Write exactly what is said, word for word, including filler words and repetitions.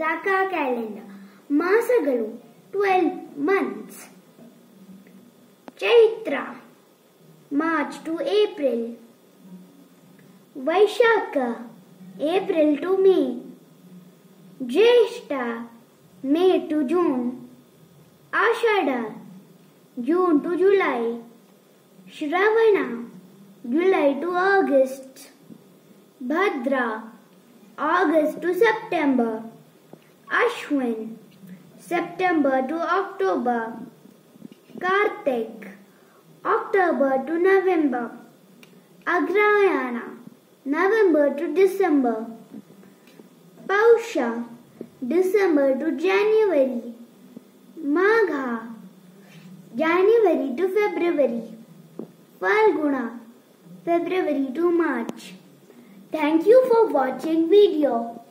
Visakha calendar. Masagalu twelve months. Chaitra March to April. Vaishakha April to May. Jyeshtha May to June. Ashadha June to July. Shravana July to August. Bhadra August to September. Ashwin September to October. Kartik October to November. Agrayana November to December. Pausha December to January. Magha January to February. Falguna February to March. Thank you for watching video.